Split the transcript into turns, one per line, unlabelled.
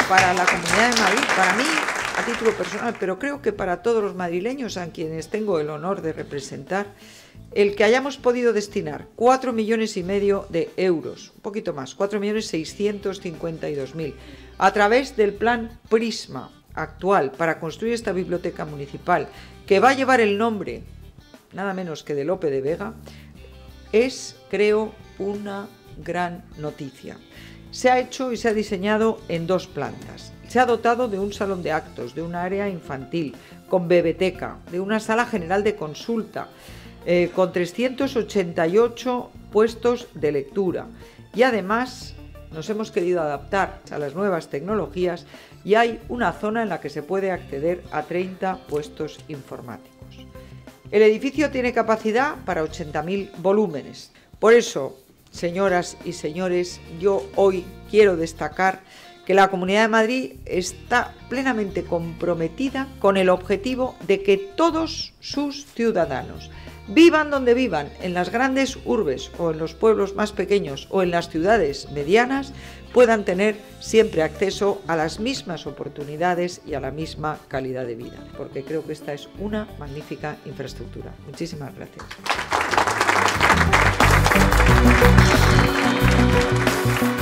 para la Comunidad de Madrid, para mí, a título personal, pero creo que para todos los madrileños a quienes tengo el honor de representar, el que hayamos podido destinar 4,5 millones de euros, un poquito más, 4.652.000, a través del plan Prisma actual para construir esta biblioteca municipal, que va a llevar el nombre nada menos que de Lope de Vega, es, creo, una gran noticia. Se ha hecho y se ha diseñado en 2 plantas. Se ha dotado de un salón de actos, de un área infantil, con bebeteca, de una sala general de consulta, con 388 puestos de lectura. Y además nos hemos querido adaptar a las nuevas tecnologías y hay una zona en la que se puede acceder a 30 puestos informáticos. El edificio tiene capacidad para 80.000 volúmenes. Por eso, señoras y señores, yo hoy quiero destacar que la Comunidad de Madrid está plenamente comprometida con el objetivo de que todos sus ciudadanos, vivan donde vivan, en las grandes urbes o en los pueblos más pequeños o en las ciudades medianas, puedan tener siempre acceso a las mismas oportunidades y a la misma calidad de vida, porque creo que esta es una magnífica infraestructura. Muchísimas gracias.